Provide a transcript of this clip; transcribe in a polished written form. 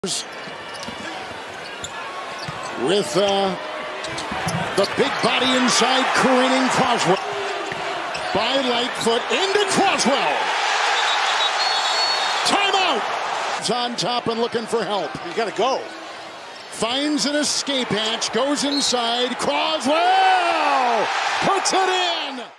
With the big body inside, careening Croswell. By Lightfoot into Croswell. Timeout. He's on top and looking for help. You got to go. Finds an escape hatch, goes inside. Croswell puts it in.